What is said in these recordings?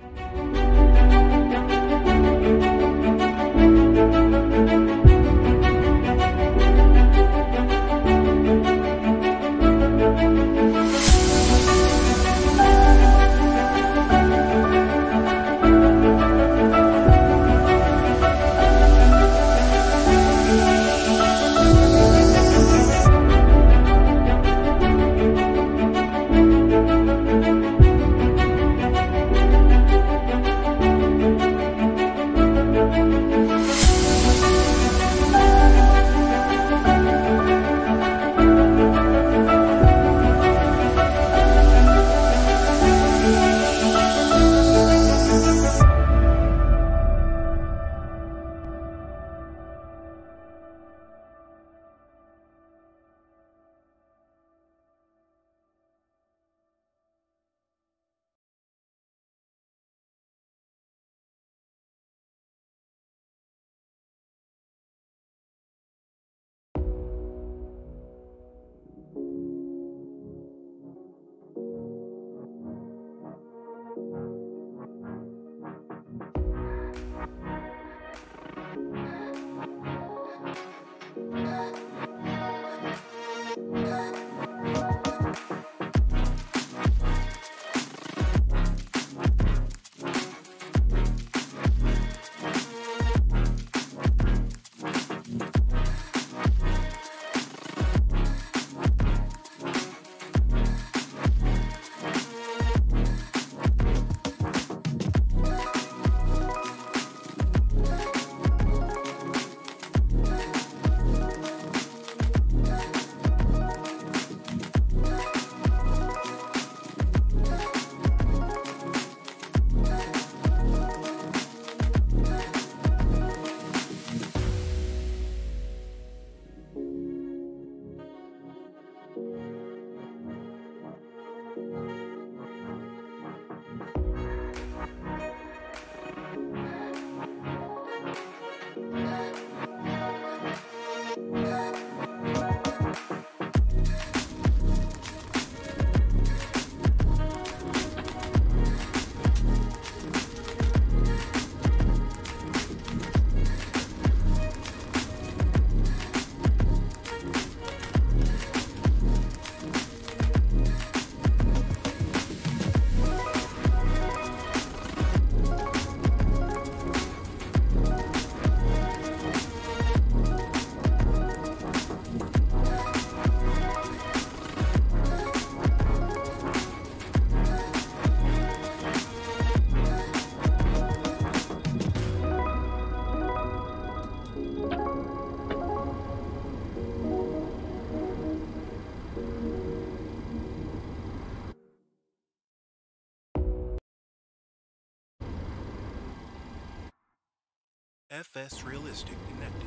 FS Realistic connected.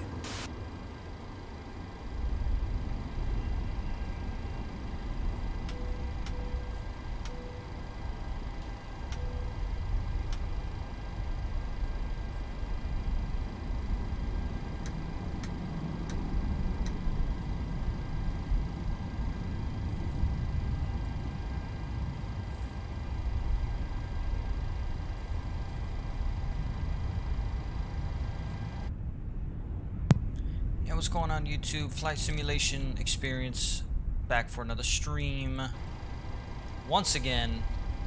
What's going on YouTube? Flight Simulation Experience back for another stream once again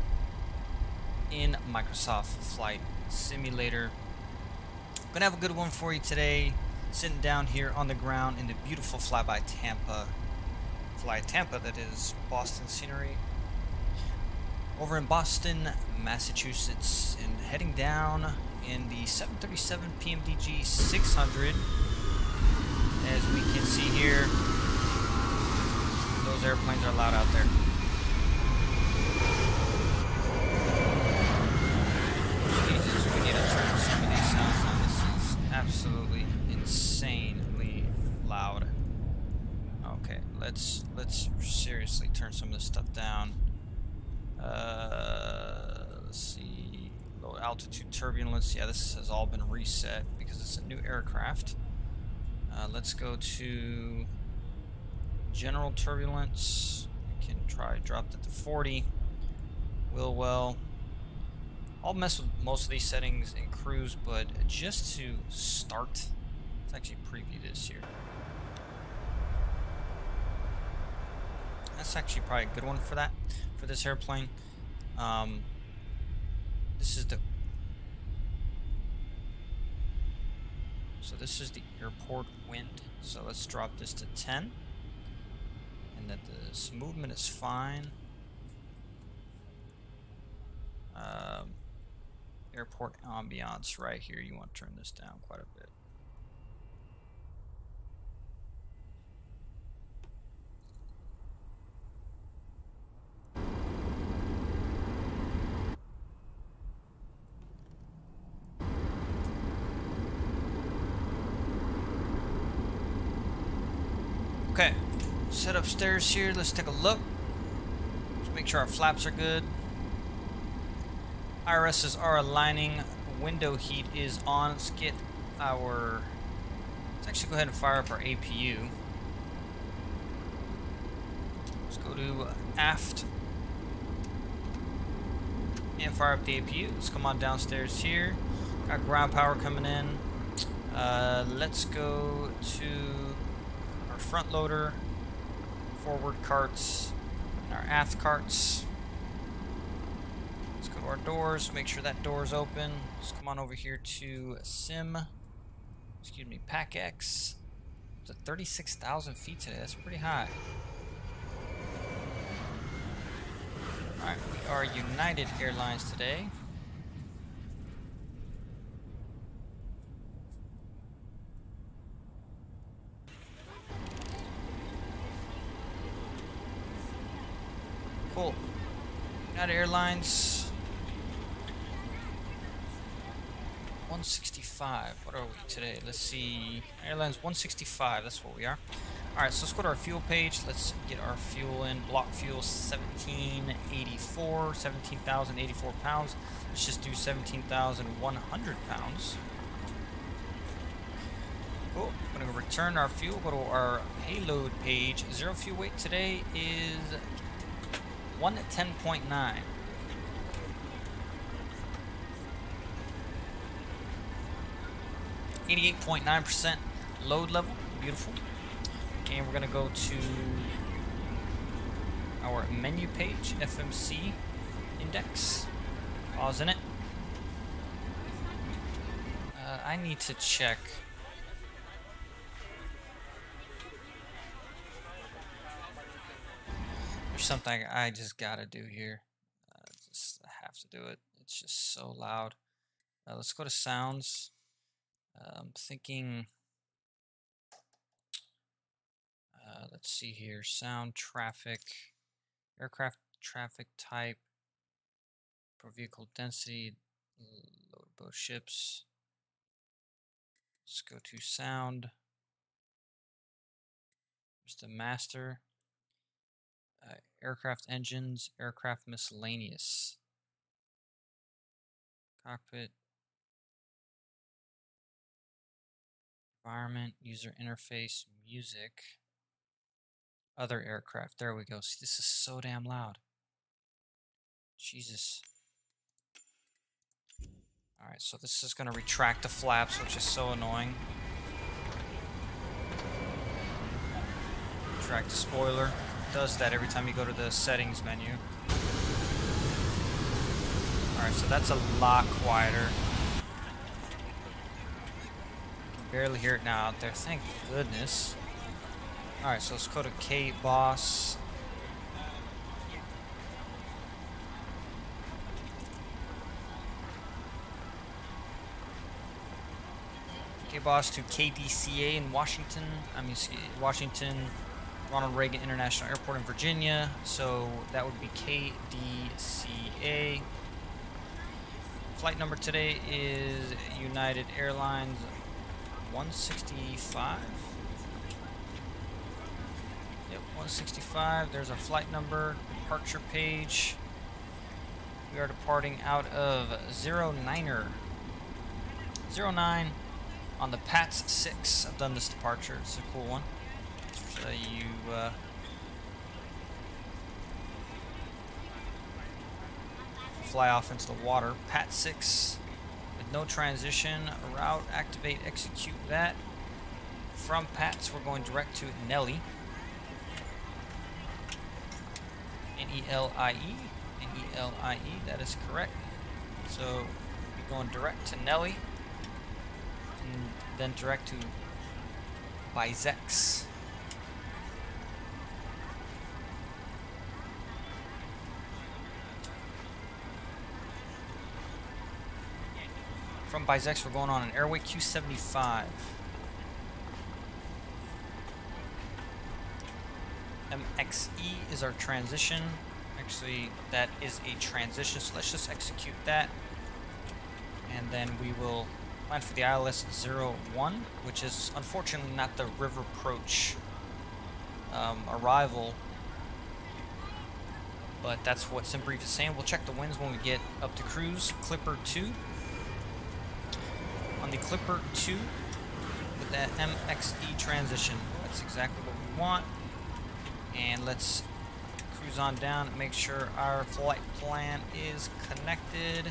in Microsoft Flight Simulator. Gonna have a good one for you today, sitting down here on the ground in the beautiful Fly Tampa that is Boston scenery, over in Boston, Massachusetts, and heading down in the 737 PMDG 600. As we can see here, those airplanes are loud out there. Jesus, we need to turn some of these sounds down. This is absolutely insanely loud. Okay, let's seriously turn some of this stuff down. Let's see, low altitude turbulence. Yeah, this has all been reset because it's a new aircraft. Let's go to general turbulence. We can try drop that to 40. Will well. I'll mess with most of these settings in cruise, but just to start, let's actually preview this here. That's actually probably a good one for that, for this airplane. This is the airport wind. So let's drop this to 10, and that this movement is fine. Airport ambiance right here. You want to turn this down quite a bit. Okay, set upstairs here. Let's take a look. Let's make sure our flaps are good. IRSs are aligning. Window heat is on. Let's get our... Let's actually go ahead and fire up our APU. Let's go to aft and fire up the APU. Let's come on downstairs here. Got ground power coming in. Let's go to our front loader, forward carts, and our aft carts. Let's go to our doors, make sure that door is open. Let's come on over here to PAC-X. It's at 36,000 feet today. That's pretty high. Alright, we are United Airlines today. Cool. United Airlines. 165. What are we today? Let's see. Airlines 165. That's what we are. Alright, so let's go to our fuel page. Let's get our fuel in. Block fuel 1784. 17,084 pounds. Let's just do 17,100 pounds. Cool. I'm going to return our fuel. Go to our payload page. Zero fuel weight today is 110.9. 88.9% load level. Beautiful. And we're going to go to our menu page, FMC index. Pause in it. I need to check. There's something I just gotta do here. I have to do it. It's just so loud. Let's go to sounds. I'm thinking, let's see here, sound, traffic, aircraft traffic type, per vehicle density, load both ships. Let's go to sound. There's the master, aircraft engines, aircraft miscellaneous, cockpit, environment, user interface, music, other aircraft. There we go. See, this is so damn loud. Jesus. Alright, so this is going to retract the flaps, which is so annoying. Retract the spoiler. It does that every time you go to the settings menu. Alright, so that's a lot quieter. Barely hear it now out there, thank goodness. Alright, so let's go to K-Boss. K-Boss to KDCA in Washington. Washington, Ronald Reagan International Airport in Virginia. So that would be KDCA. Flight number today is United Airlines 165. Yep, 165. There's our flight number, departure page. We are departing out of 09er. 09 on the PATS 6. I've done this departure. It's a cool one. So you fly off into the water. Pat 6 with no transition. Route, activate, execute that. From Pats, we're going direct to Nellie. N-E-L-I-E. N-E-L-I-E, that is correct. So we're going direct to Nellie. And then direct to Bizex. From Bizex, we're going on an Airway Q75. MXE is our transition. Actually, that is a transition, so let's just execute that. And then we will plan for the ILS 01, which is unfortunately not the river approach arrival, but that's what SimBrief is saying. We'll check the winds when we get up to cruise. Clipper 2. On the Clipper 2 with that MXE transition. That's exactly what we want. And let's cruise on down and make sure our flight plan is connected.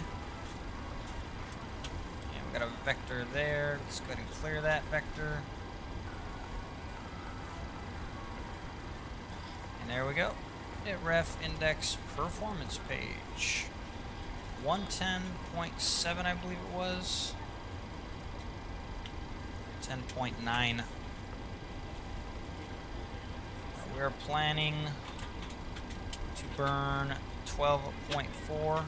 And we got a vector there. Let's go ahead and clear that vector. And there we go. Ref index performance page. 110.7, I believe it was. 10.9. We're planning to burn 12.4.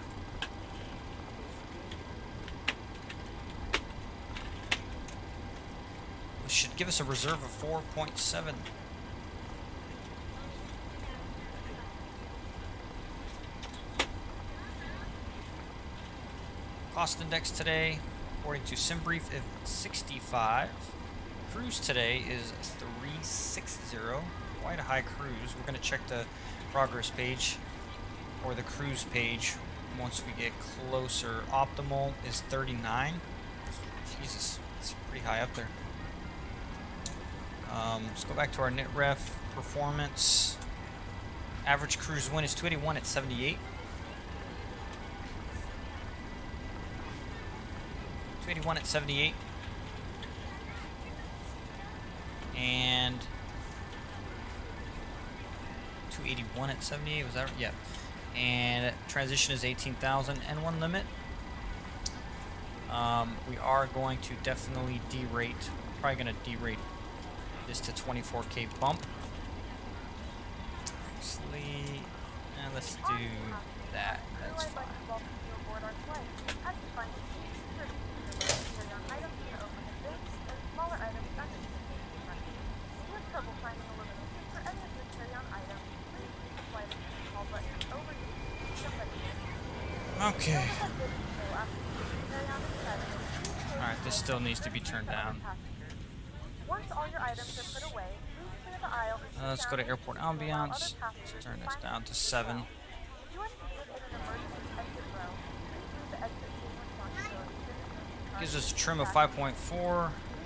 Which should give us a reserve of 4.7. Cost index today, according to SimBrief, is 65. Cruise today is 360. Quite a high cruise. We're going to check the progress page or the cruise page once we get closer. Optimal is 39. Jesus, it's pretty high up there. Let's go back to our NitRef performance. Average cruise wind is 281 at 78. 281 at 78. And 281 at 78, was that right? Yeah. And transition is 18,000 and one limit. We are going to definitely derate. We're probably going to derate this to 24K bump. Actually, let's do that. That's fine. Okay. Alright, this still needs to be turned down. Let's go to airport ambiance. Let's turn this down to 7. Gives us a trim of 5.4.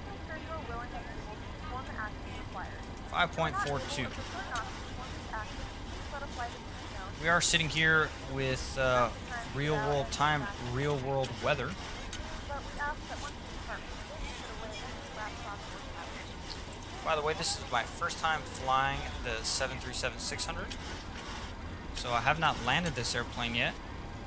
5.42. We are sitting here with real-world time, real-world weather. By the way, this is my first time flying the 737-600, so I have not landed this airplane yet.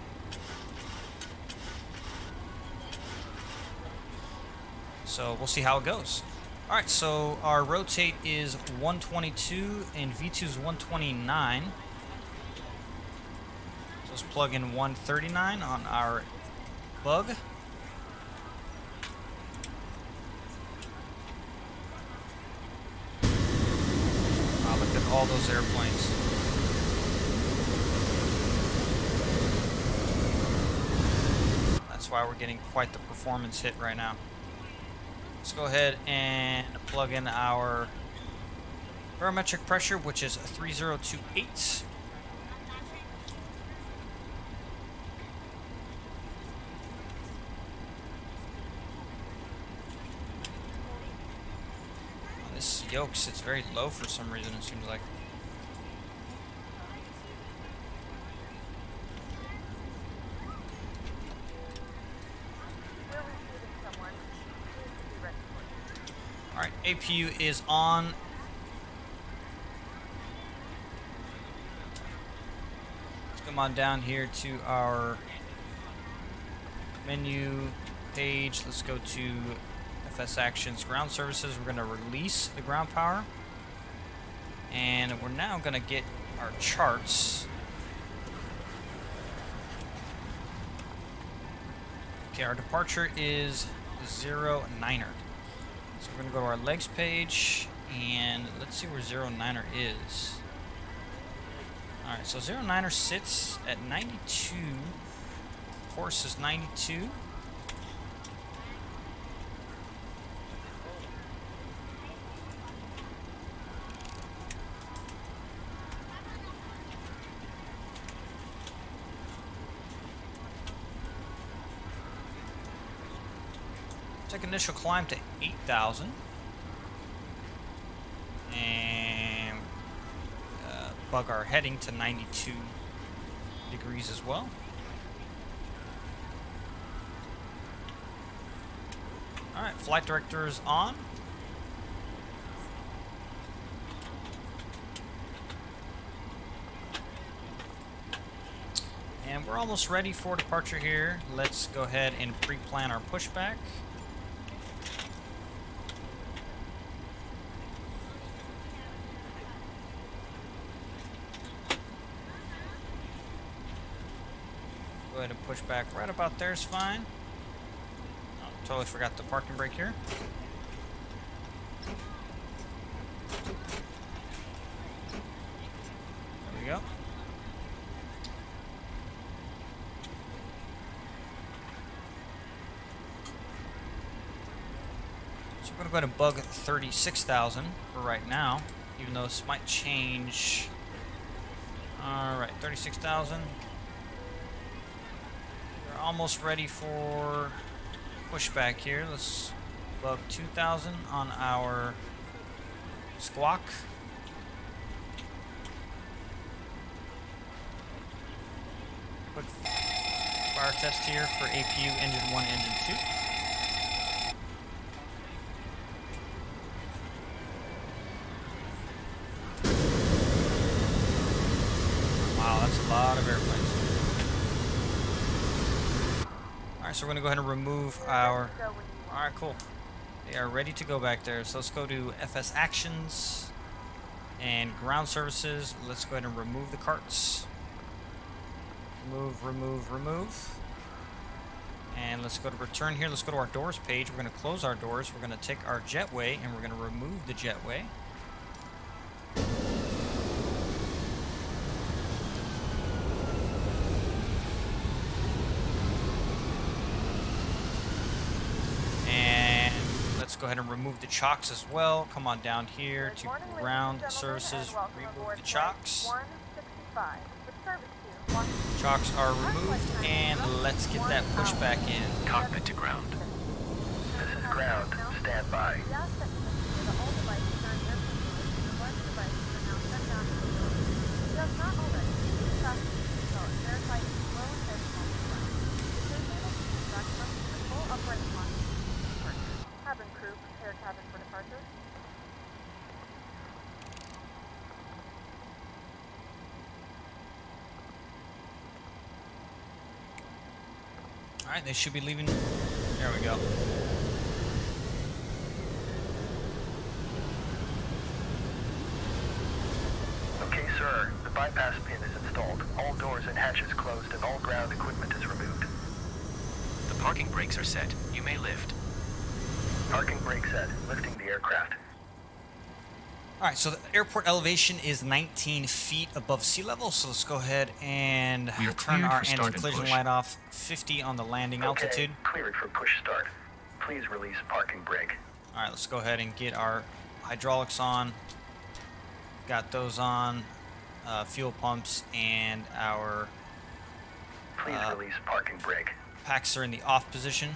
So we'll see how it goes. Alright, so our rotate is 122 and V2 is 129. So let's plug in 139 on our bug. Wow, look at all those airplanes. That's why we're getting quite the performance hit right now. Let's go ahead and plug in our barometric pressure, which is 3028. This yoke sits very low for some reason, it seems like. APU is on. Let's come on down here to our menu page. Let's go to FS Actions Ground Services. We're going to release the ground power. And we're now going to get our charts. Okay, our departure is 09er. So we're going to go to our legs page, and let's see where 09er is. Alright, so 09er sits at 92. Course is 92. Take initial climb to 8,000. And bug our heading to 92 degrees as well. Alright, flight director is on. And we're almost ready for departure here. Let's go ahead and pre-plan our pushback. Go ahead and push back right about there is fine. Oh, totally forgot the parking brake here. There we go. So we're going to go ahead and bug 36,000 for right now, even though this might change. Alright, 36,000. Almost ready for pushback here. Let's bug 2,000 on our squawk. Quick fire test here for APU engine 1, engine 2. Wow, that's a lot of airplanes. Alright, so we're going to go ahead and remove our... Alright, cool. They are ready to go back there. So let's go to FS Actions and Ground Services. Let's go ahead and remove the carts. Remove, remove, remove. And let's go to return here. Let's go to our doors page. We're going to close our doors. We're going to take our jetway and we're going to remove the jetway. Go ahead and remove the chocks as well. Come on down here to Ground Services. Remove the chocks. Chocks are removed, and let's get that pushback in. Cockpit to ground. This is ground. Stand by. Cabin crew, prepare cabin for departure. Alright, they should be leaving. There we go. Okay, sir. The bypass pin is installed. All doors and hatches closed and all ground equipment is removed. The parking brakes are set. You may lift. Parking brake set. Lifting the aircraft. Alright, so the airport elevation is 19 feet above sea level, so let's go ahead and We are turn cleared our for start and anti-collision push. light off. 50 on the landing altitude. Cleared for push start. Please release parking brake. Alright, let's go ahead and get our hydraulics on. Got those on. Fuel pumps and our Please release parking brake. packs are in the off position.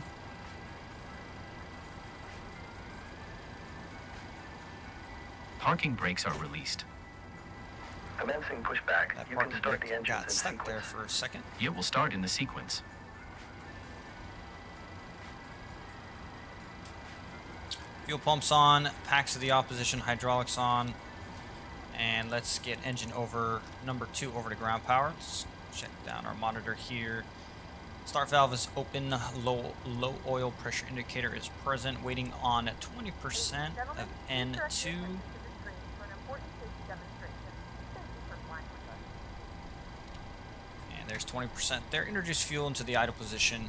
Parking brakes are released. Commencing pushback. That You parking can start brake the engines got in stuck sequence. there for a second. It will start in the sequence. Fuel pumps on, packs of the opposition, hydraulics on, and let's get engine over number 2 over to ground power. Let's check down our monitor here. Start valve is open, low oil pressure indicator is present, waiting on 20% of N2. And there's 20% there. Introduce fuel into the idle position.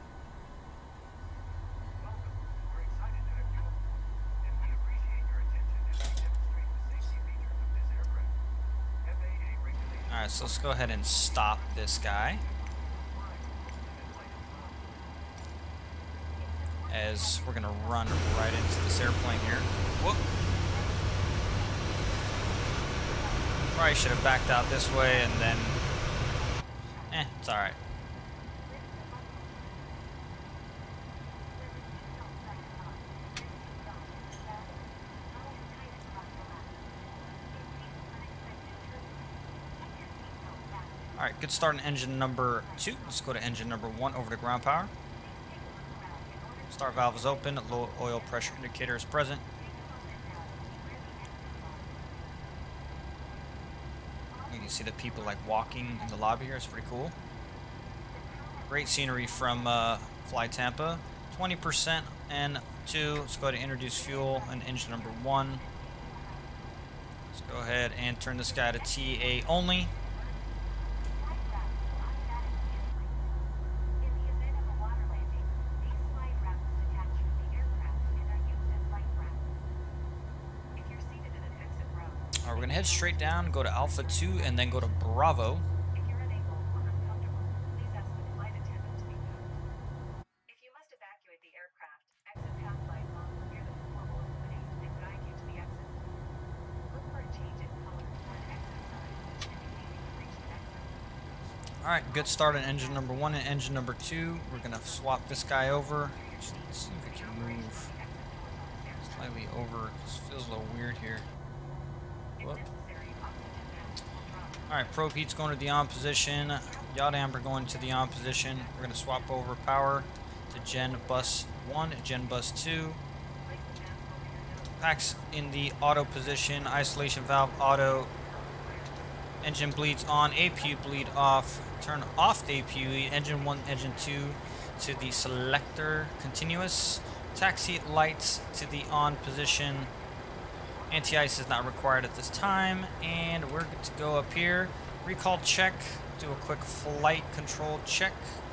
Alright, so let's go ahead and stop this guy, as we're gonna run right into this airplane here. Whoop. Probably should have backed out this way and then... it's alright. Alright, good start on engine number 2. Let's go to engine number 1 over to ground power. Start valve is open, low oil pressure indicator is present. You can see the people like walking in the lobby here. It's pretty cool. Great scenery from Fly Tampa. 20% N2. Let's go ahead and introduce fuel and engine number 1. Let's go ahead and turn this guy to TA only. We're going to head straight down, go to Alpha 2, and then go to Bravo. If you're unable or uncomfortable, please ask the flight attendant to be moved. If you must evacuate the aircraft, exit path lights on will near the floor will illuminate and guide you to the exit. Look for a change in color or an exit sign indicating you've reached the exit. Alright, good start on engine number 1 and engine number 2. We're going to swap this guy over. Let's see if we can move slightly over. This feels a little weird here. Alright, probe heat's going to the on position. Yacht amber going to the on position. We're going to swap over power to Gen Bus 1 and Gen Bus 2. Packs in the auto position. Isolation valve auto. Engine bleeds on. APU bleed off. Turn off the APU. Engine 1, engine 2 to the selector continuous. Taxi lights to the on position. Anti-ice is not required at this time, and we're good to go up here. Recall check, do a quick flight control check.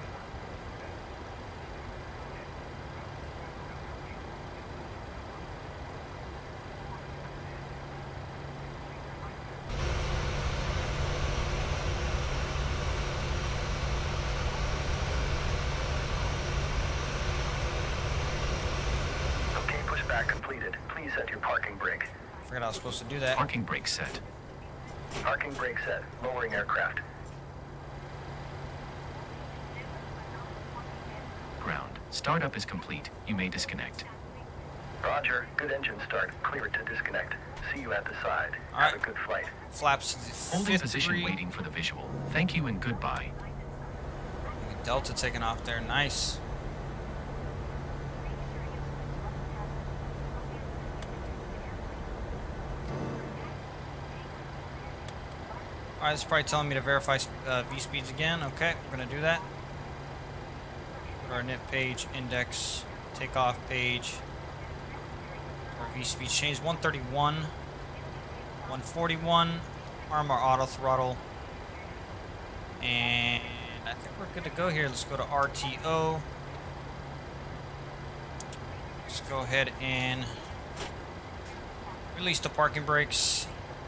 Okay, pushback completed. Please set your parking brake. Forgot I was supposed to do that. Parking brake set. Parking brake set. Lowering aircraft. Ground. Startup is complete. You may disconnect. Roger. Good engine start. Clear to disconnect. See you at the side. All right. Have a good flight. Flaps to the Holding 5th position degree. waiting for the visual. Thank you and goodbye. Delta taking off there. Nice. Alright, it's probably telling me to verify V-speeds again. Okay, we're going to do that. Go to our NIP page, index, takeoff page. Our V-speeds change 131, 141, arm our auto throttle. And I think we're good to go here. Let's go to RTO. Let's go ahead and release the parking brakes.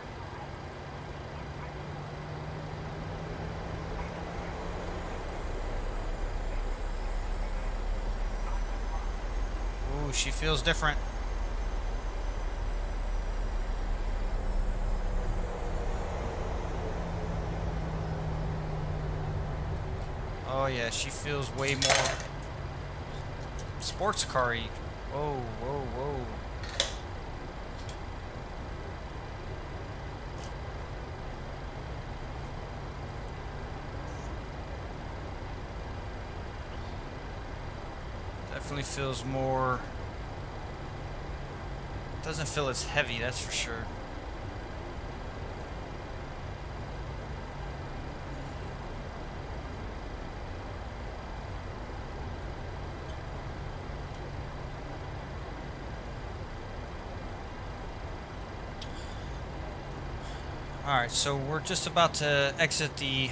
Ooh, she feels different. Oh yeah, she feels way more sports car-y. Whoa, whoa, whoa. Definitely feels more Doesn't feel as heavy, that's for sure. Alright, so we're just about to exit the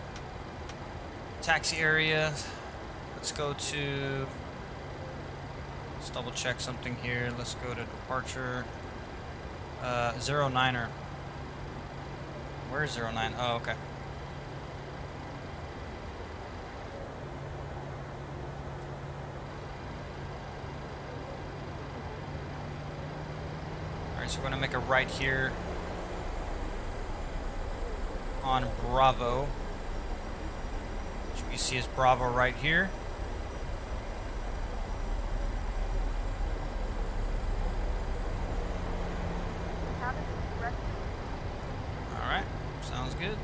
taxi area. Let's go to... Let's double check something here. Let's go to departure. 09er. Where's 09? Oh, okay. Alright, so we're gonna make a right here on Bravo, which we see as Bravo right here. Cabin ready. Alright, sounds good.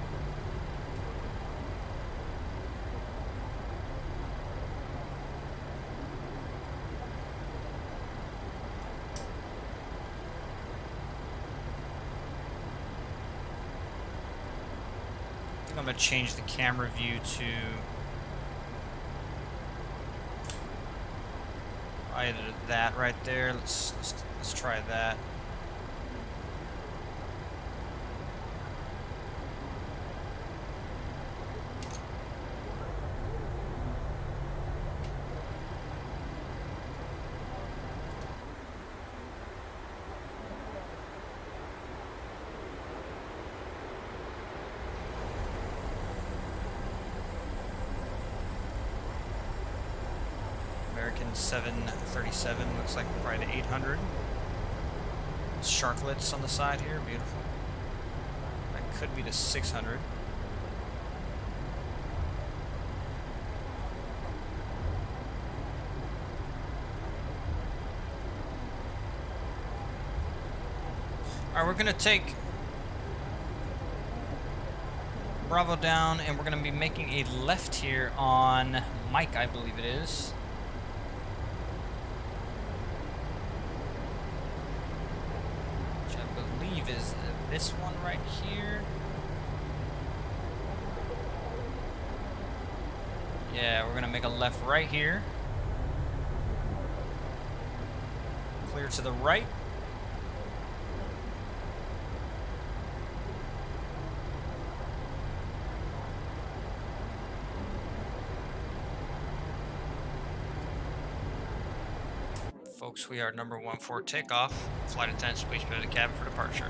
I'm going to change the camera view to either that right there. Let's try that. American 737 looks like probably the 800. Sharklets on the side here, beautiful. That could be the 600. Alright, we're gonna take Bravo down and we're gonna be making a left here on Mike, I believe it is. Is this one right here? Yeah, we're gonna make a left right here. Clear to the right. Folks, we are number 1 for takeoff. Flight attendants, please prepare the cabin for departure.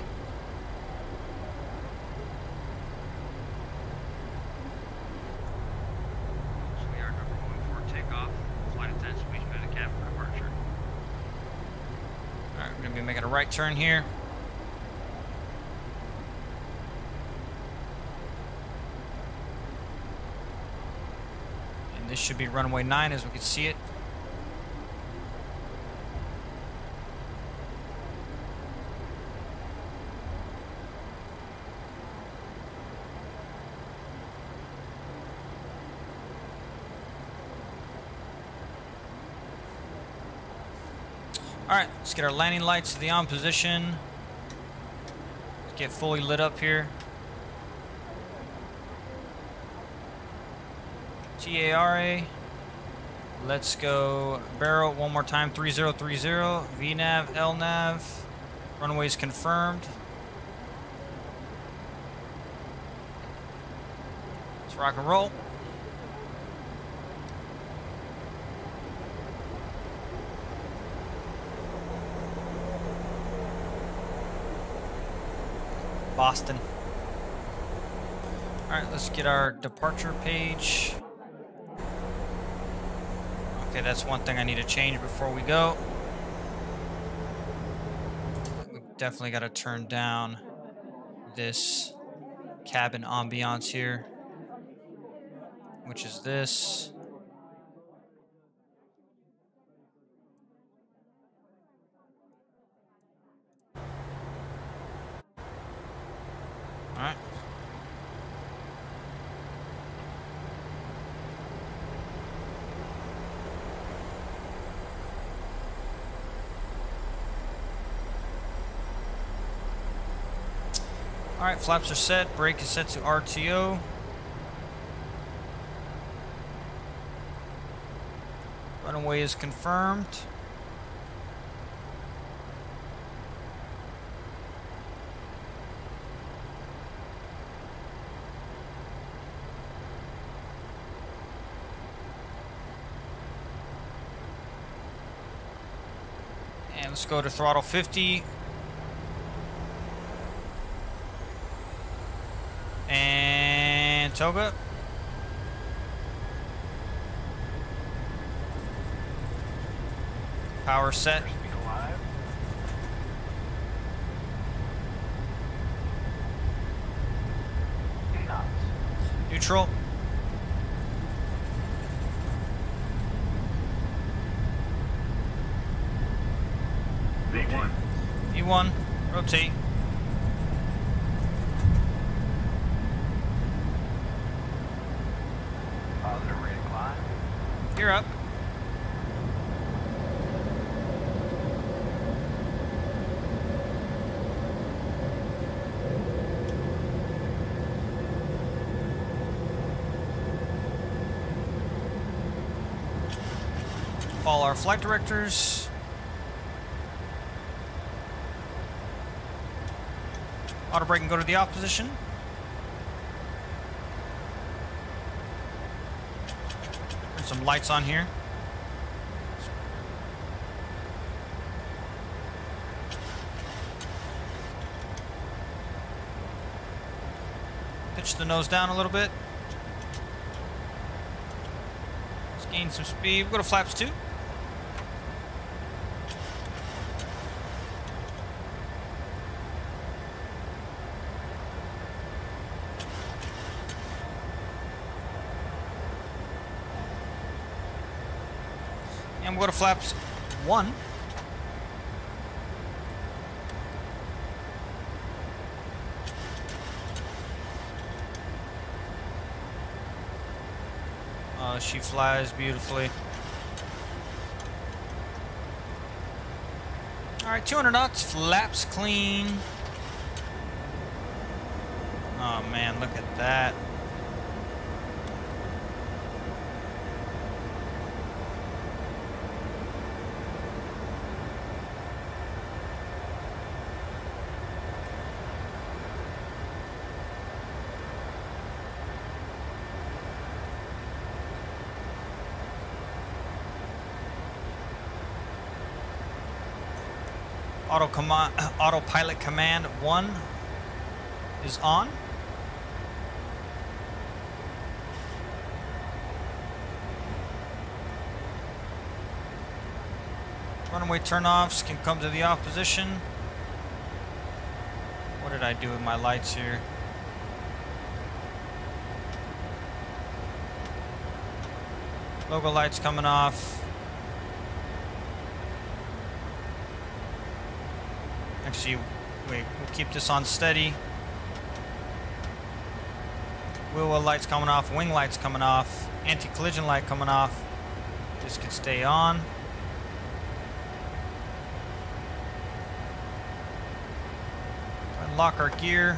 So we are number 1 for takeoff. Flight attendants, please prepare the cabin for departure. Alright, we're going to be making a right turn here. And this should be runway 9 as we can see it. Alright, let's get our landing lights to the on position. Let's get fully lit up here. TARA. Let's go barrel one more time. 3030. VNAV, LNAV. Runways confirmed. Let's rock and roll. Boston. Alright, let's get our departure page. Okay, that's one thing I need to change before we go. We definitely got to turn down this cabin ambiance here, which is this. All right. Alright, flaps are set. Brake is set to RTO. Runway is confirmed. And let's go to throttle 50. And Toga. Power set. Neutral. E1, rotate. Positive rate of climb. Gear up. Follow our flight directors. Auto brake and go to the off position. Turn some lights on here. Pitch the nose down a little bit. Let's gain some speed. We'll go to flaps 2. And we'll go to flaps 1. Oh, she flies beautifully. Alright, 200 knots, flaps clean. Oh man, look at that. Autopilot command 1 is on. Runway turnoffs can come to the off position. What did I do with my lights here? Logo lights coming off. Actually, wait, we'll keep this on steady. Wheel well lights coming off, wing lights coming off, anti-collision light coming off. This can stay on. Unlock our gear.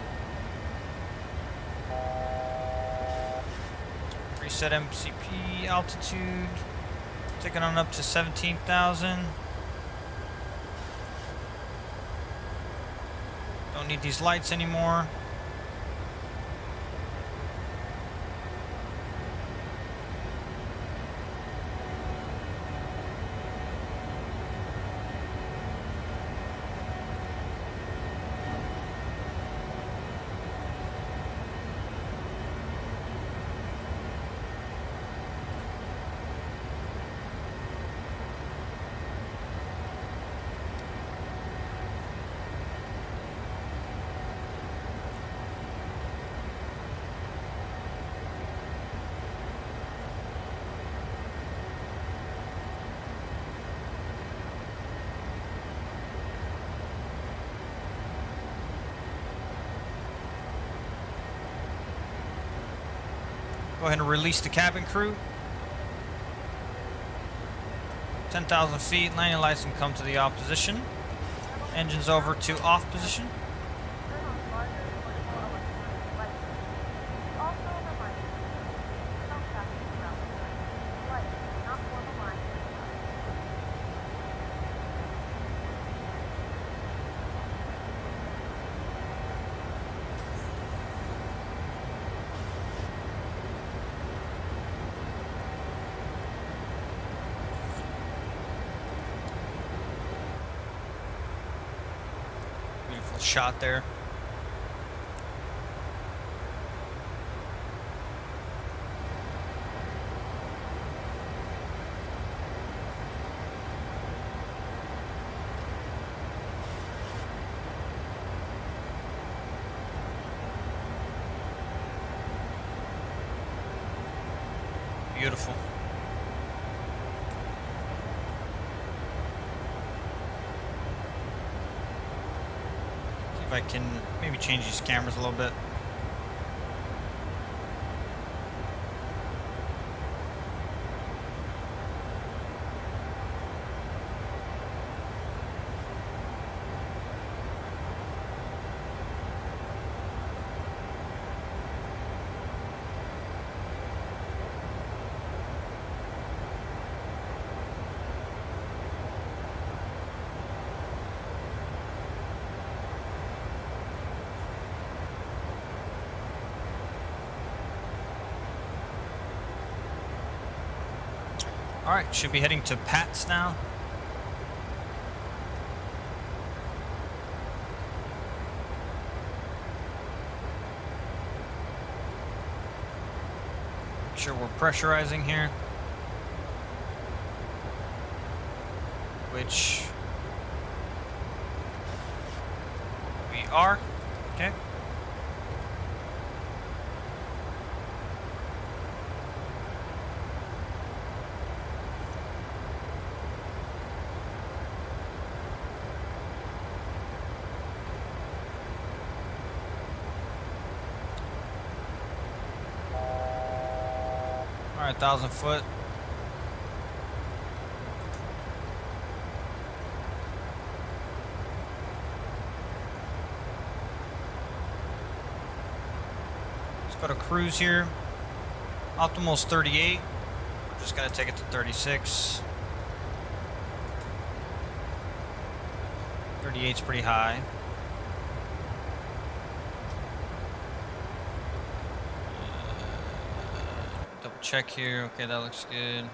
Reset MCP altitude. Take it on up to 17,000. Don't need these lights anymore. Go ahead and release the cabin crew. 10,000 feet, landing lights can come to the off position. Engines over to off position. Turn on larger shot there. Beautiful. See if I can maybe change these cameras a little bit. Alright, should be heading to Pat's now. Make sure we're pressurizing here. Which we are. Okay. Alright, 1,000 foot. Let's go to cruise here. Optimal's 38. We're just gonna take it to 36. 38's pretty high. Double check here. Okay, that looks good.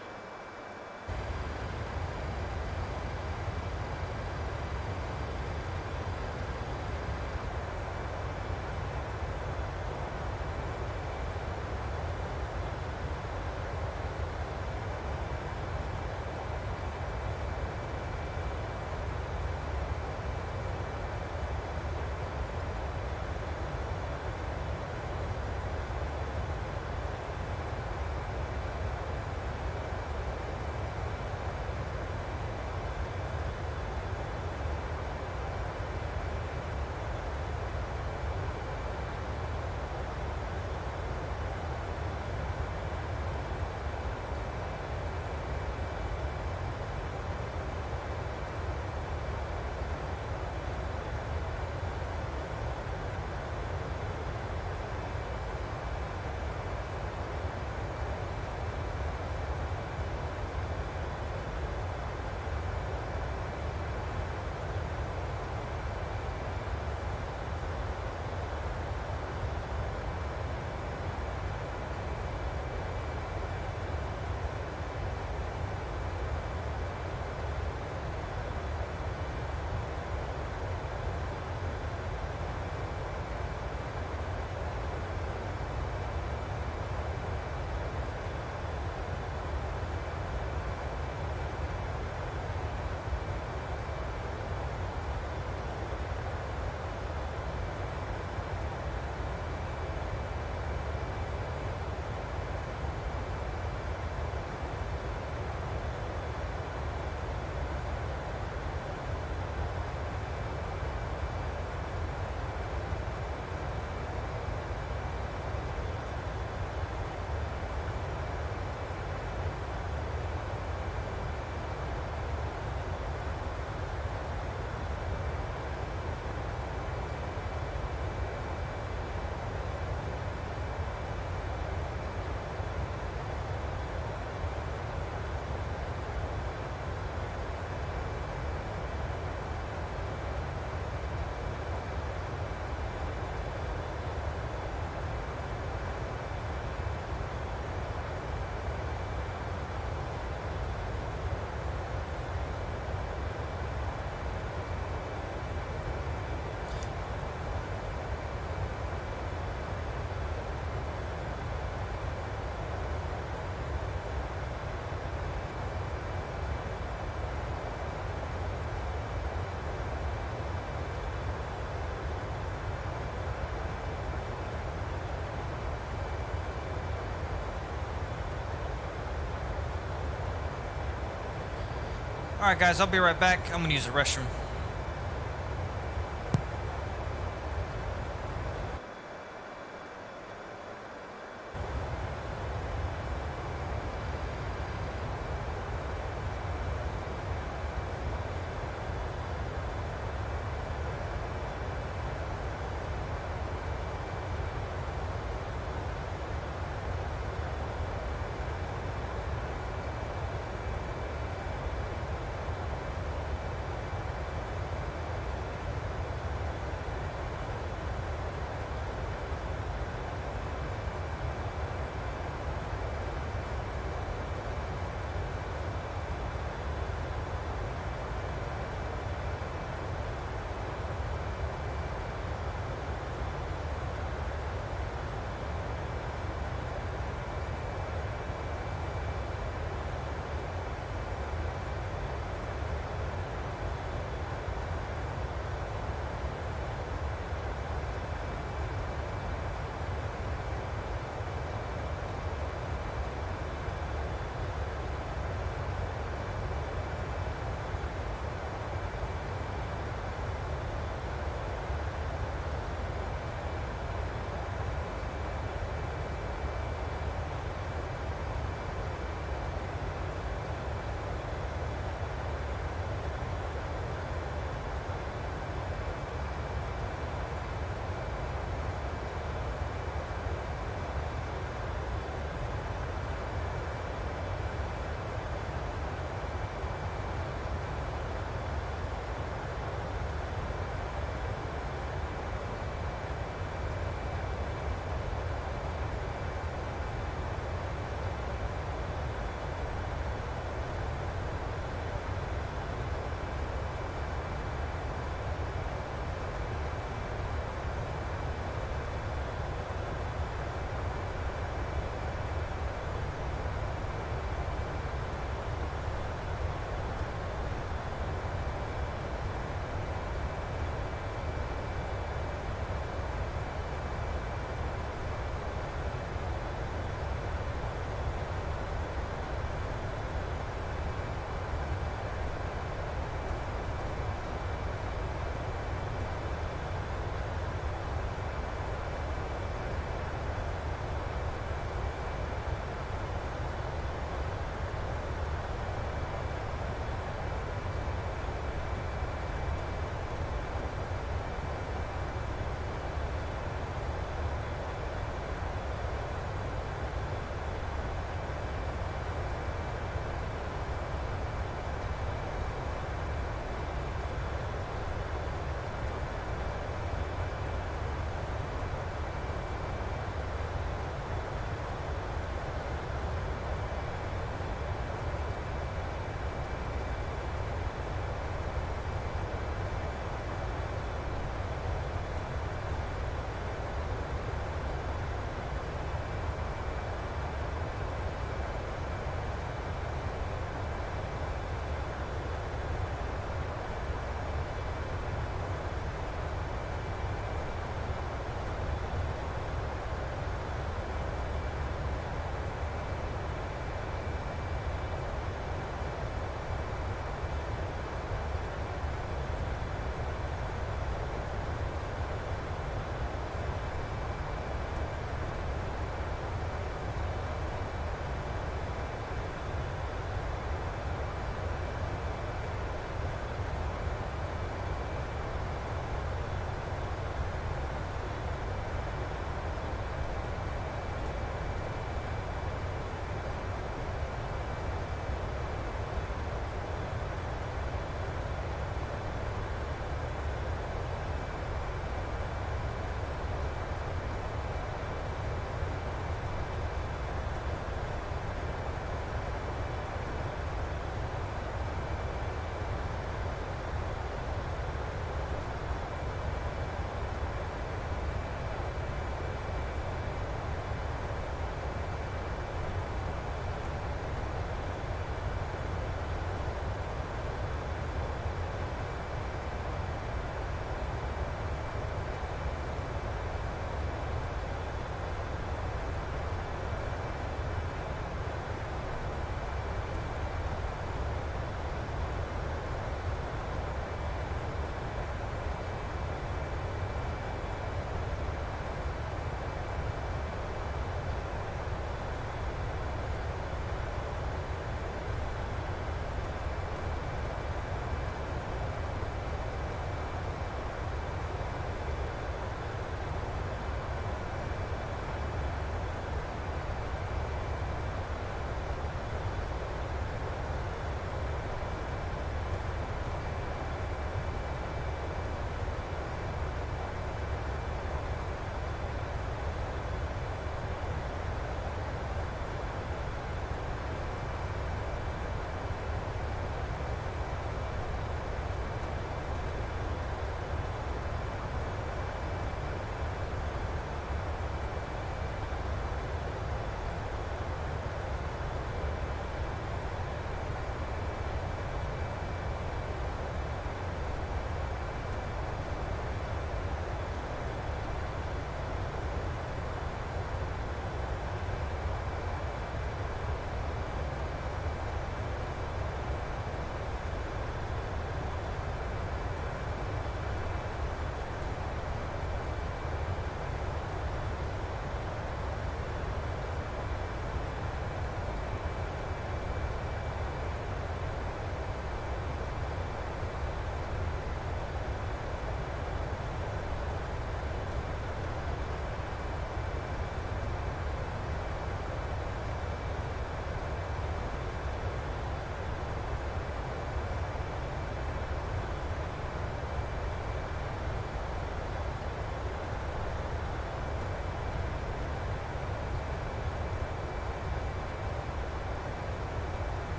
Alright guys, I'll be right back. I'm gonna use the restroom.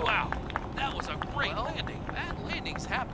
Wow, that was a great landing. Bad landings happen.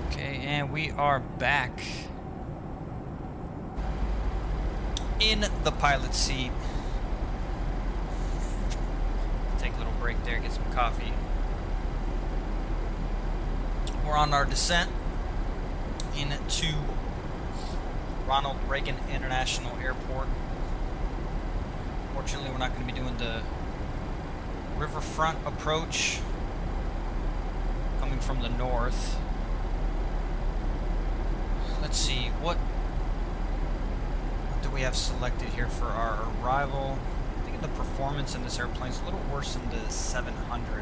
Okay, and we are back in the pilot seat. Take a little break there, get some coffee. We're on our descent into Ronald Reagan International Airport. Fortunately, we're not going to be doing the riverfront approach coming from the north. Let's see, what do we have selected here for our arrival? I think the performance in this airplane is a little worse than the 700.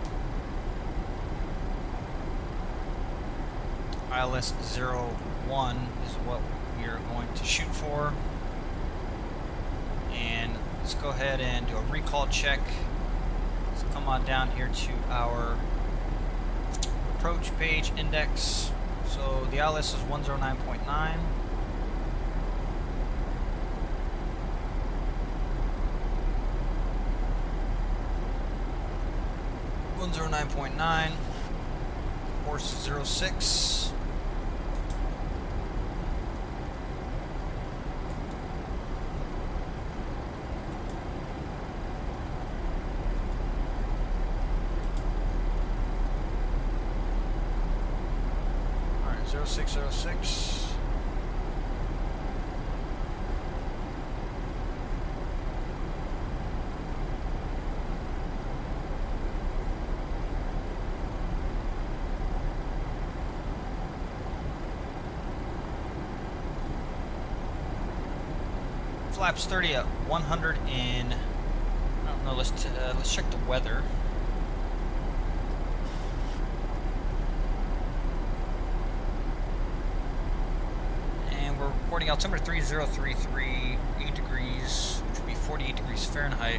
ILS 01 is what we are going to shoot for. And let's go ahead and do a recall check. Let's come on down here to our approach page index. So the ILS is 109.9. Course is 06. Alright, 0606. Flaps 30 at 100 in. I don't know. Let's check the weather. And we're reporting altimeter 3033, 8 degrees, which would be 48 degrees Fahrenheit.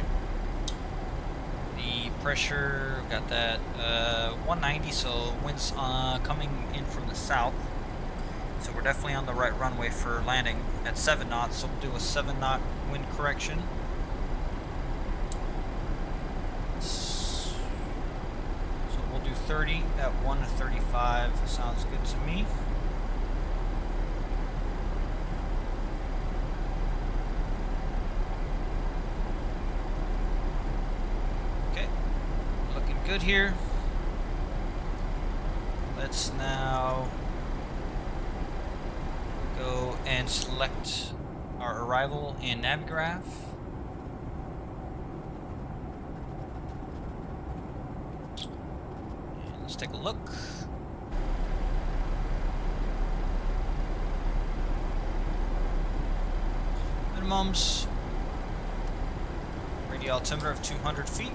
The pressure, got that 190, so winds coming in from the south. So we're definitely on the right runway for landing at 7 knots, so we'll do a 7 knot wind correction. So we'll do 30 at 135, sounds good to me. Okay, looking good here. Let's now go and select our arrival in Navigraph. And let's take a look. Minimums. Radio altimeter of 200 feet.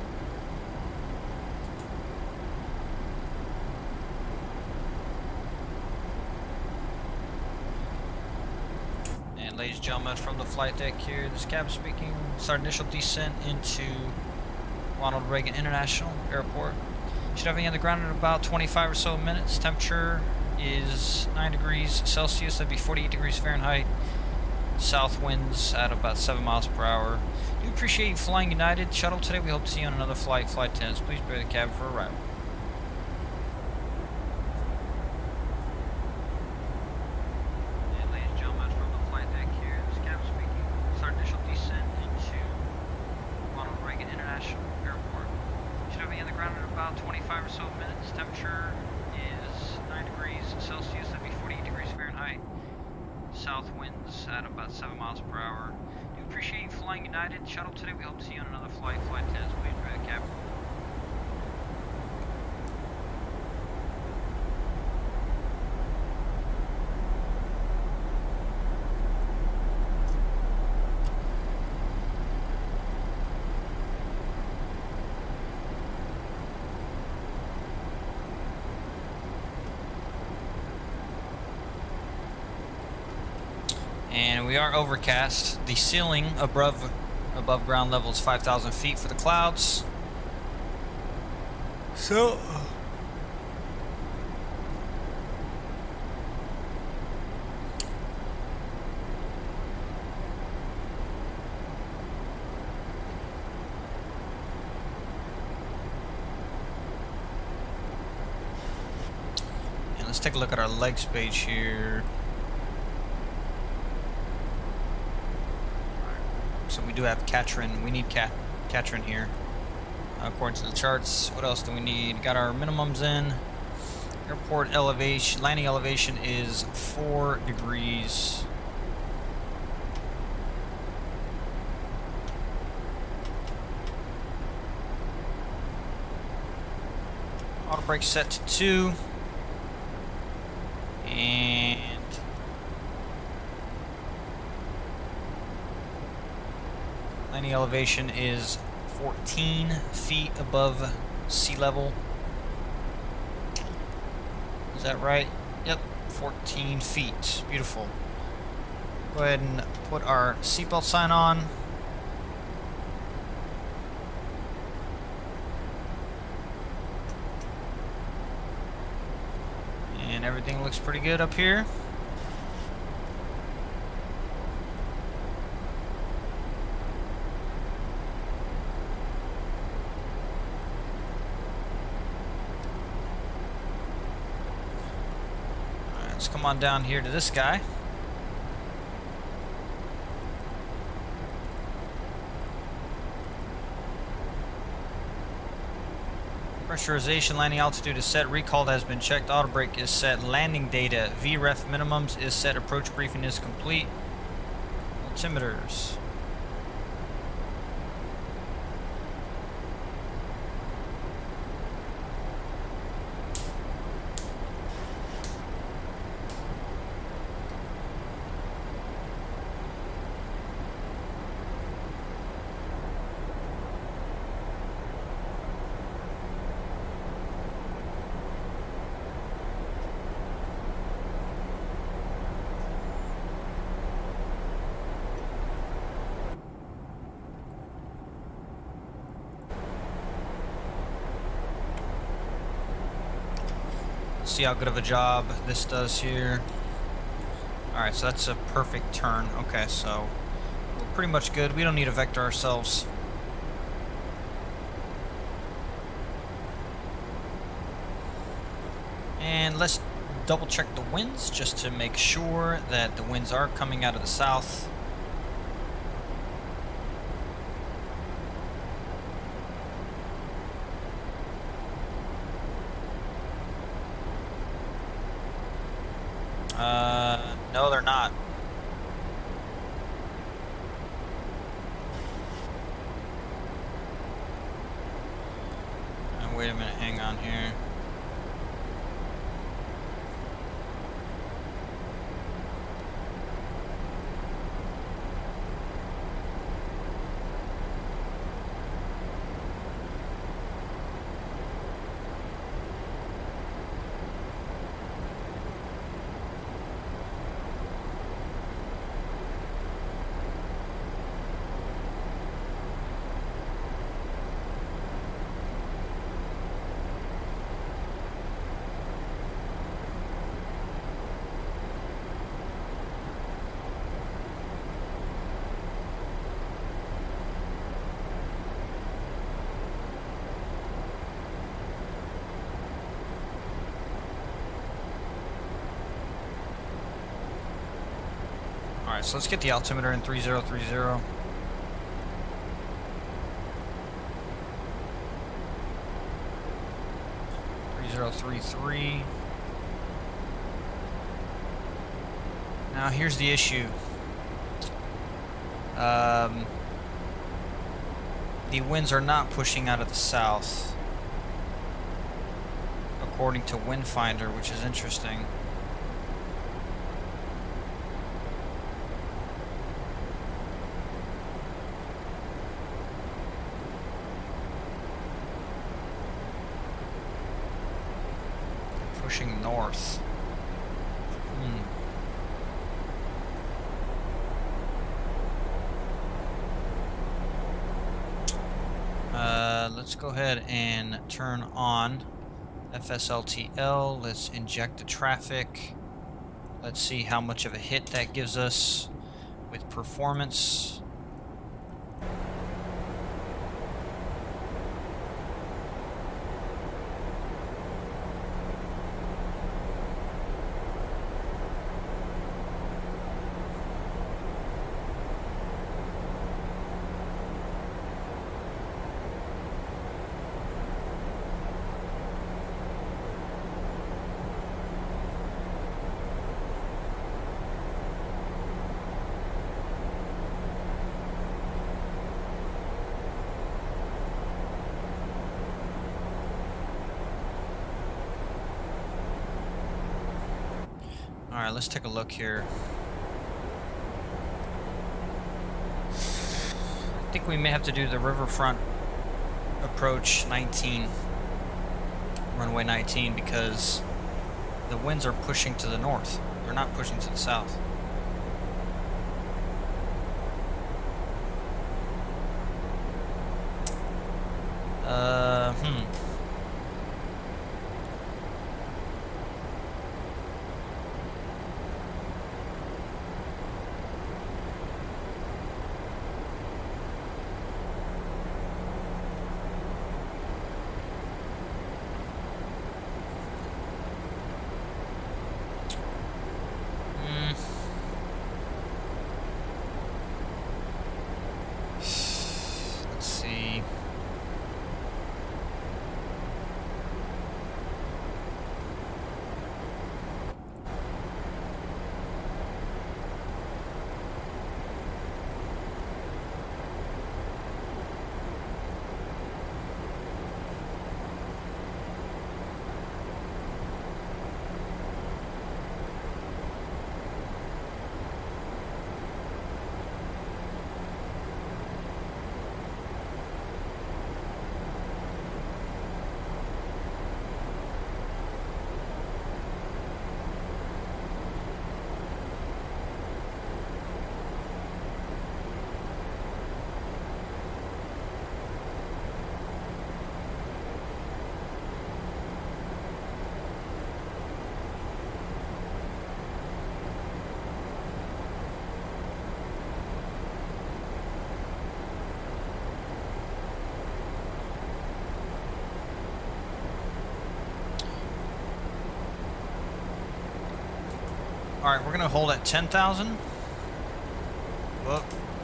Ladies and gentlemen, from the flight deck here, this is Captain speaking. It's our initial descent into Ronald Reagan International Airport. Should have me on the ground in about 25 or so minutes. Temperature is 9 degrees Celsius, that'd be 48 degrees Fahrenheit. South winds at about 7 miles per hour. We appreciate you flying United Shuttle today. We hope to see you on another flight. Flight attendants, please prepare the cabin for arrival. South winds at about 7 miles per hour. We appreciate you flying United Shuttle today. We hope to see you on another flight. Flight attendants, please prepare the cabin. And we are overcast. The ceiling above ground level is 5,000 feet for the clouds. So take a look at our legs page here. So we do have Katrin. We need Katrin here, according to the charts. What else do we need? Got our minimums in. Airport elevation, landing elevation is 4 degrees. Auto brake set to 2. And landing elevation is 14 feet above sea level. Is that right? Yep, 14 feet. Beautiful. Go ahead and put our seatbelt sign on. And everything looks pretty good up here. Let's come on down here to this guy. Pressurization, landing altitude is set, recall has been checked, auto brake is set, landing data, VREF minimums is set, approach briefing is complete. Altimeters. See how good of a job this does here. Alright, so that's a perfect turn. Okay, so we're pretty much good. We don't need to vector ourselves. And let's double check the winds just to make sure that the winds are coming out of the south. No, they're not. Wait a minute, hang on here. Alright, so let's get the altimeter in 3030. Now here's the issue. The winds are not pushing out of the south, according to Windfinder, which is interesting. Pushing north. Let's go ahead and turn on FSLTL. Let's inject the traffic. Let's see how much of a hit that gives us with performance. Alright, let's take a look here. I think we may have to do the riverfront approach 19. Runway 19, because the winds are pushing to the north. They're not pushing to the south. Let's see. Alright, we're gonna hold at 10,000. Whoop.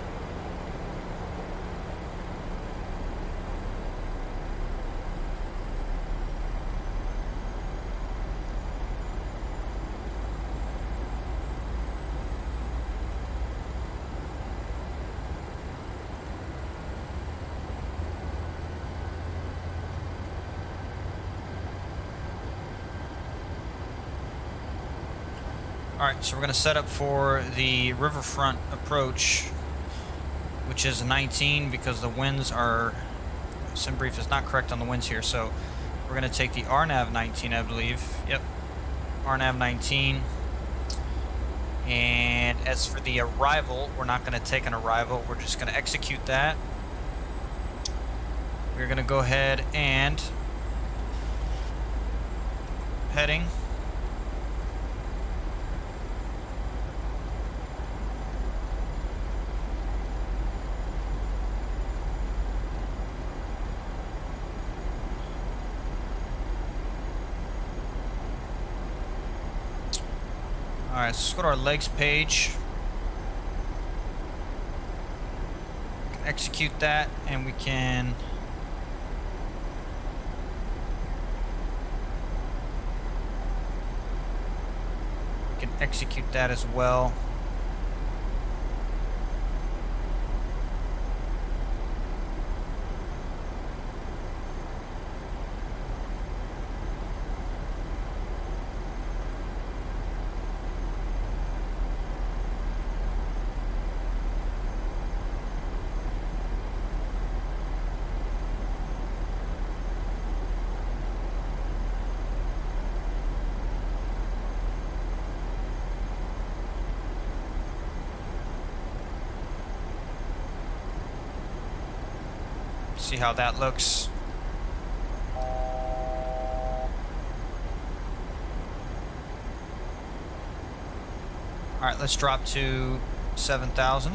Alright, so we're going to set up for the riverfront approach, which is 19, because the winds are... SimBrief is not correct on the winds here, so we're going to take the RNAV 19, I believe. Yep, RNAV 19. And as for the arrival, we're not going to take an arrival, we're just going to execute that. We're going to go ahead and... heading. Alright, so let's go to our legs page. Execute that, and we can... execute that as well. See how that looks. Alright, let's drop to 7,000.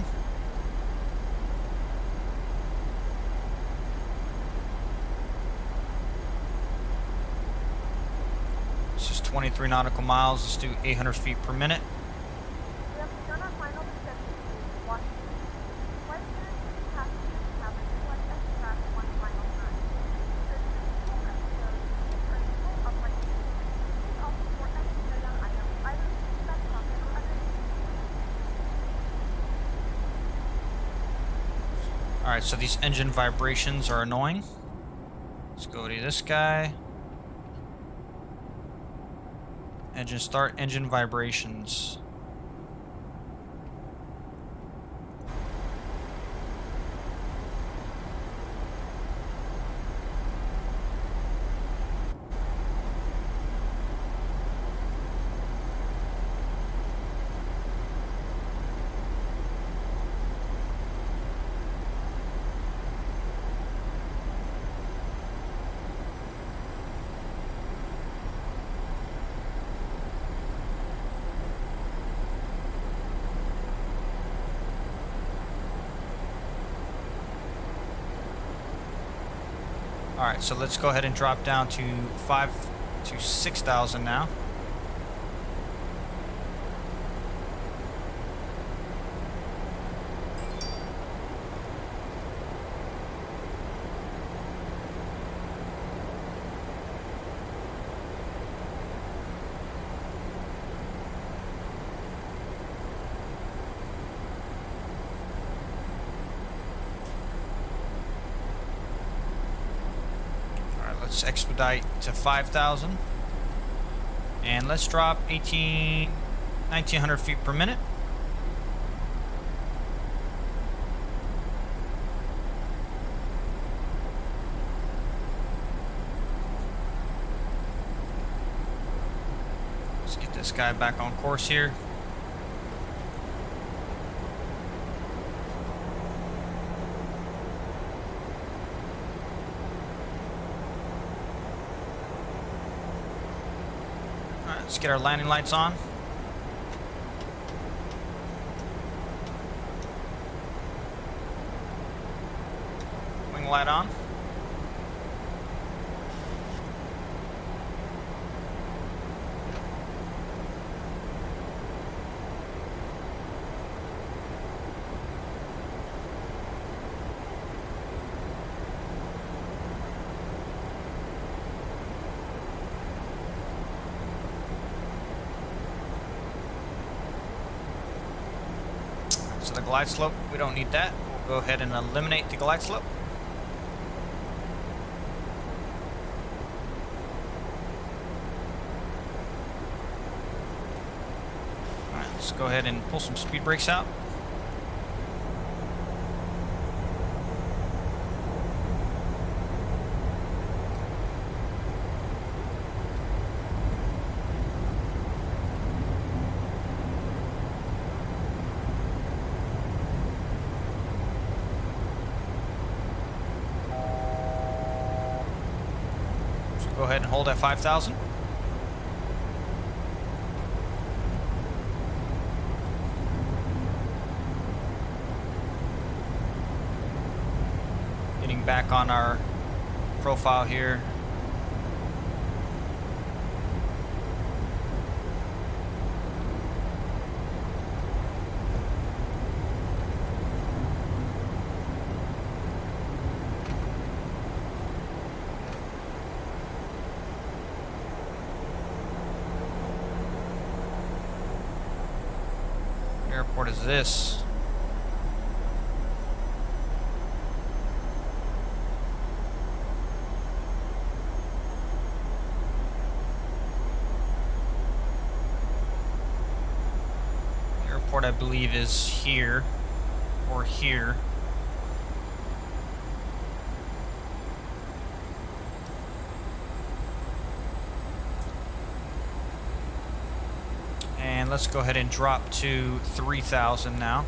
This is 23 nautical miles. Let's do 800 feet per minute. We have begun our final descent to Washington. Flight attendants and passengers have request extract one final time. This is a full episode of Principle of Flight Simulation. Please also report any carry-on items, either in the back pocket or under the seat. Alright, so these engine vibrations are annoying. Let's go to this guy. Engine start, engine vibrations. Alright, so let's go ahead and drop down to 6,000 now. Let's expedite to 5,000. And let's drop 1,900 feet per minute. Let's get this guy back on course here. Let's get our landing lights on. Wing light on. So the glide slope, we don't need that. We'll go ahead and eliminate the glide slope. Alright, let's go ahead and pull some speed brakes out. Go ahead and hold at 5,000. Getting back on our profile here. Airport is this? Airport, I believe, is here or here. And let's go ahead and drop to 3,000 now.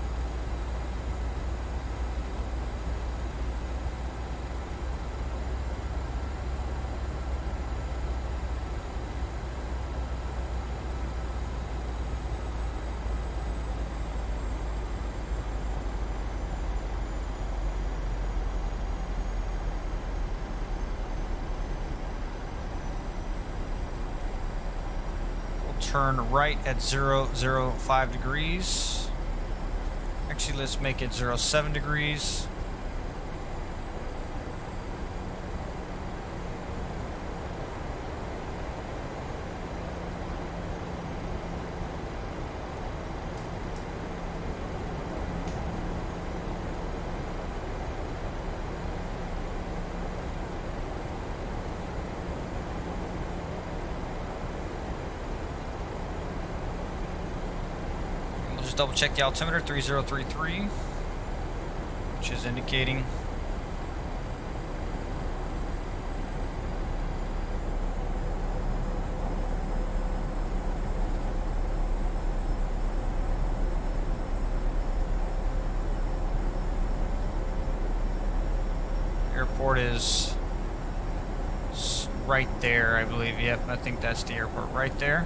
Turn right at 005 degrees. Actually, let's make it 07 degrees. just double check the altimeter, 3033, which is indicating airport is right there, I believe. Yep, I think that's the airport right there.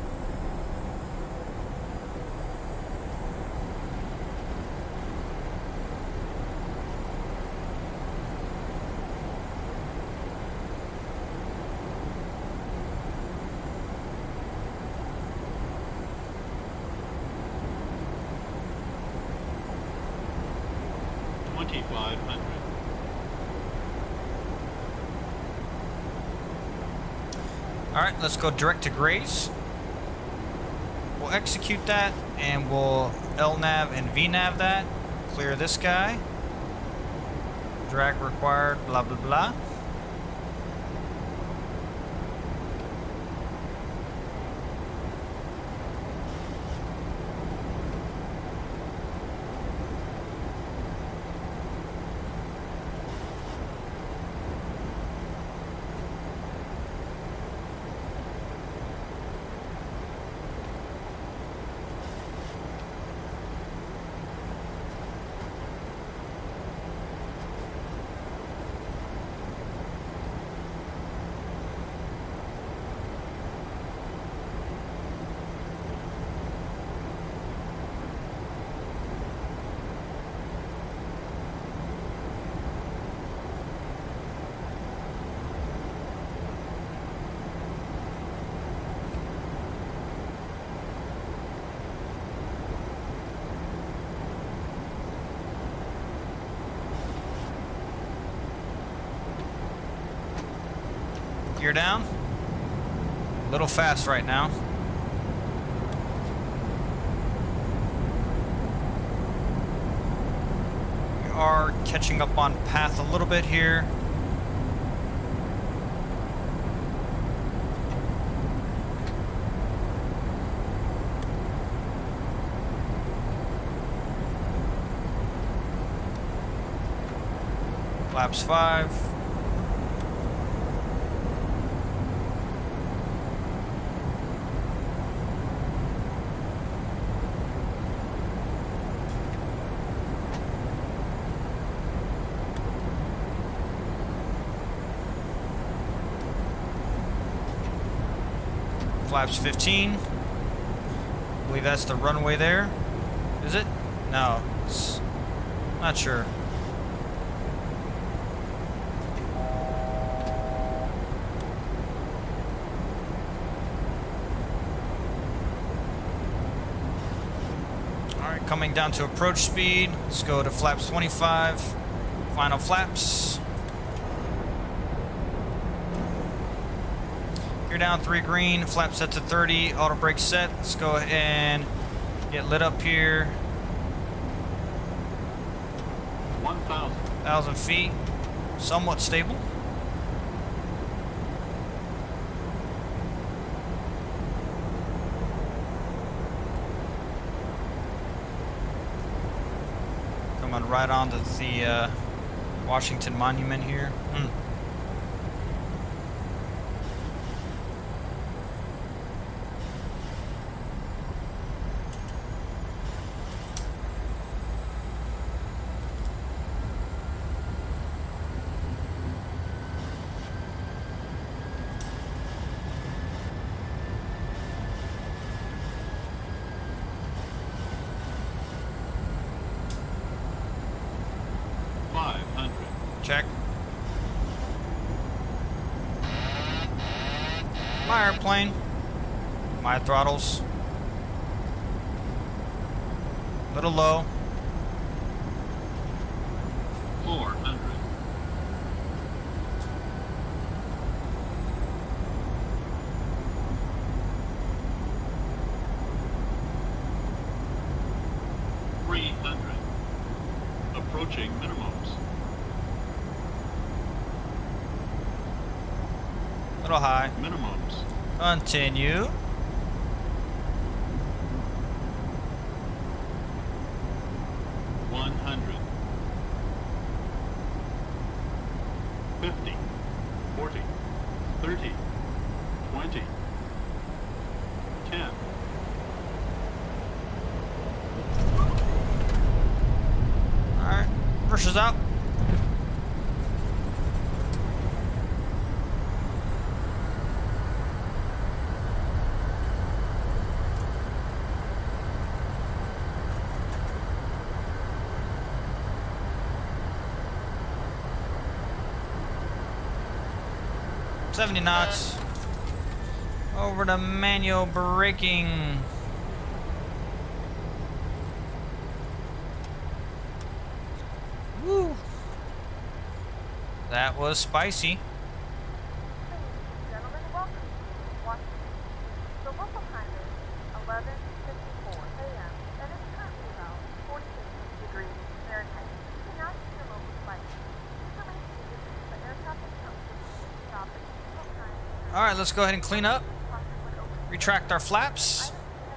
Alright, let's go direct to Grace. We'll execute that, and we'll LNAV and VNAV that. Clear this guy. Drag required, blah blah blah. Gear down. A little fast right now. We are catching up on path a little bit here. Flaps 5. Flaps 15. I believe that's the runway there. Is it? No. It's not sure. Alright, coming down to approach speed. Let's go to flaps 25. Final flaps. You're down 3 green, flap set to 30, auto brake set. Let's go ahead and get lit up here. 1,000 feet, somewhat stable. Coming right onto the Washington Monument here. 500. Check. My airplane. My throttles. Little low. 400. Approaching minimums. Little high. Minimums. Continue. 100. 50, 40, 30, 20, 10. Alright, Versa's out. $70 knots. Over to manual braking. Woo! That was spicy. Ladies and gentlemen, welcome to Washington. The local time is 11:54 a.m. and it's currently about 46 degrees Fahrenheit. You can now see your local flight. Please remain seated until the aircraft is comfortable. Stop at signal signs. Alright, let's go ahead and clean up. Retract our flaps.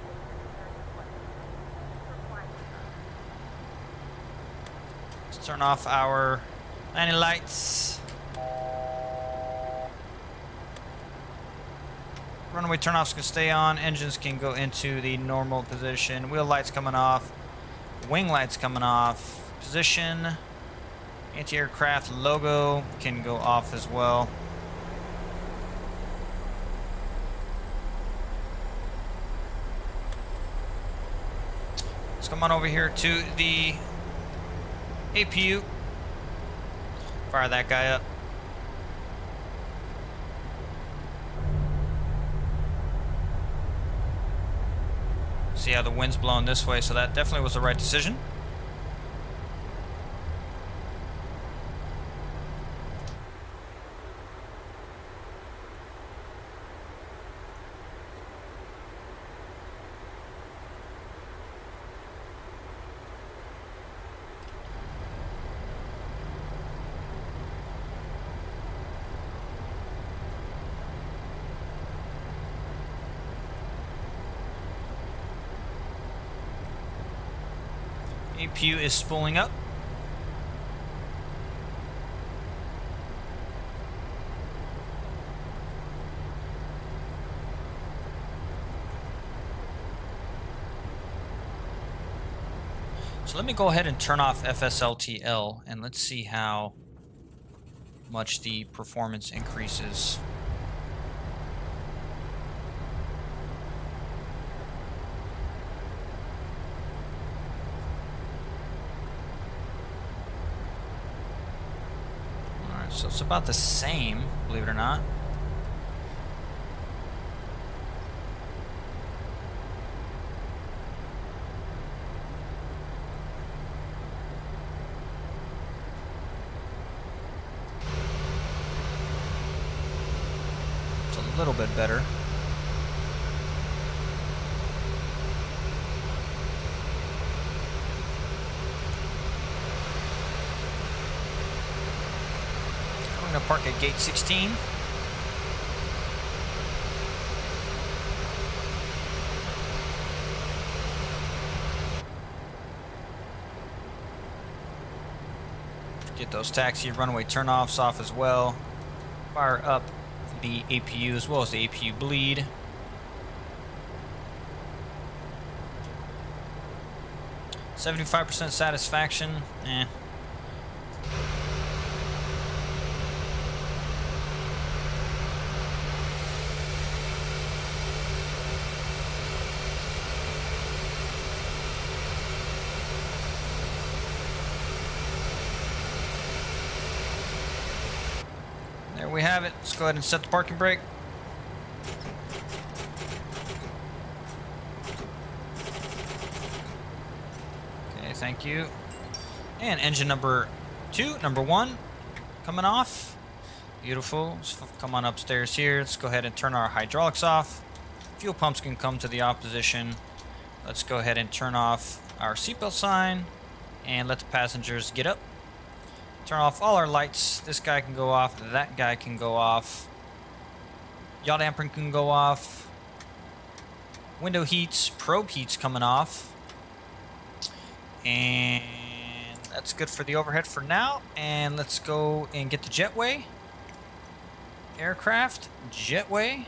Let's turn off our landing lights. Runway turnoffs can stay on. Engines can go into the normal position. Wheel lights coming off. Wing lights coming off. Position. Anti-aircraft logo can go off as well. Let's come on over here to the APU. Fire that guy up. See how the wind's blowing this way, so that definitely was the right decision. APU is spooling up. So let me go ahead and turn off FSLTL and let's see how much the performance increases. So it's about the same, believe it or not. It's a little bit better. I'm gonna park at gate 16. Get those taxi runway turnoffs off as well. Fire up the APU as well as the APU bleed. %75 satisfaction. There we have it. Let's go ahead and set the parking brake. Okay, thank you. And engine number 1 coming off. Beautiful. Let's come on upstairs here. Let's go ahead and turn our hydraulics off. Fuel pumps can come to the opposition. Let's go ahead and turn off our seatbelt sign and let the passengers get up. Turn off all our lights. This guy can go off. That guy can go off. Yaw damper can go off. Window heats, probe heats coming off. And That's good for the overhead for now. And let's go and get the jetway. Aircraft, jetway.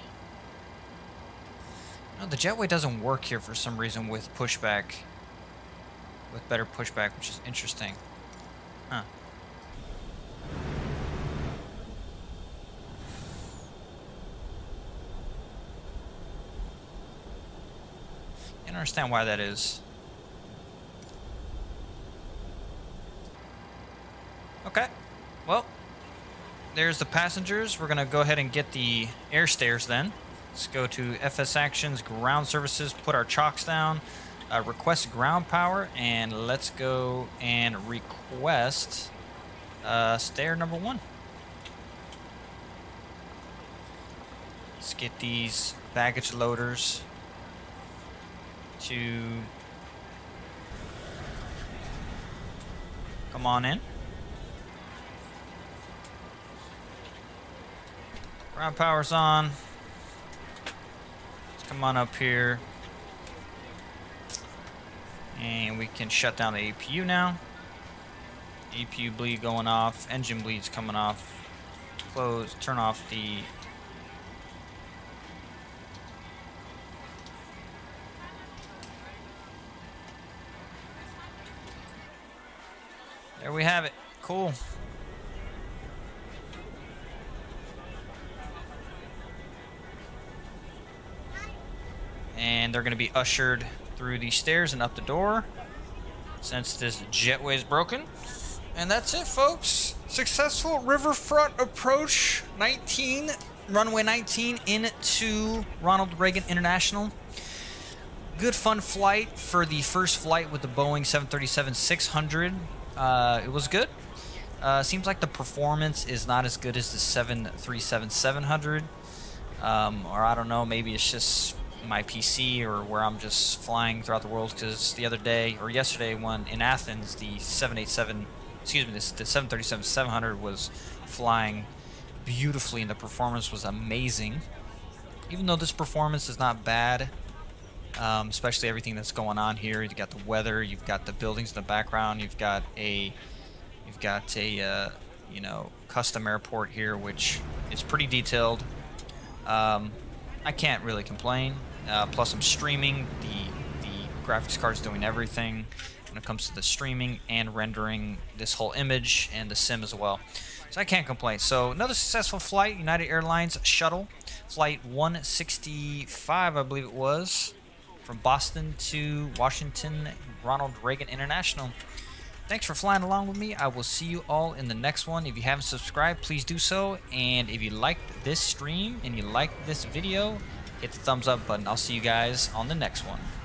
No, the jetway doesn't work here for some reason with pushback. With better pushback, which is interesting. Huh. I don't understand why that is. Okay, well, there's the passengers. We're gonna go ahead and get the air stairs then. Let's go to FS Actions, Ground Services, put our chocks down, request ground power, and let's go and request stair number 1. Let's get these baggage loaders to come on in. Ground power's on. Let's come on up here. And we can shut down the APU now. APU bleed going off. Engine bleed's coming off. Close. Turn off the... There we have it. Cool. And they're going to be ushered through these stairs and up the door since this jetway is broken. And that's it, folks. Successful riverfront approach 19, runway 19 into Ronald Reagan International. Good fun flight for the first flight with the Boeing 737-600. It was good. Seems like the performance is not as good as the 737-700. Or I don't know, maybe it's just my PC or where I'm just flying throughout the world, because the other day or yesterday when in Athens the 737-700 was flying beautifully and the performance was amazing. Even though this performance is not bad, especially everything that's going on here. You've got the weather, you've got the buildings in the background, you've got a you know, custom airport here, which is pretty detailed. I can't really complain. Plus I'm streaming. The graphics card is doing everything when it comes to the streaming and rendering this whole image, and the sim as well. So I can't complain. So another successful flight, United Airlines shuttle, flight 165, I believe it was, from Boston to Washington, Ronald Reagan International. Thanks for flying along with me. I will see you all in the next one. If you haven't subscribed, please do so. And if you liked this stream and you liked this video, hit the thumbs up button. I'll see you guys on the next one.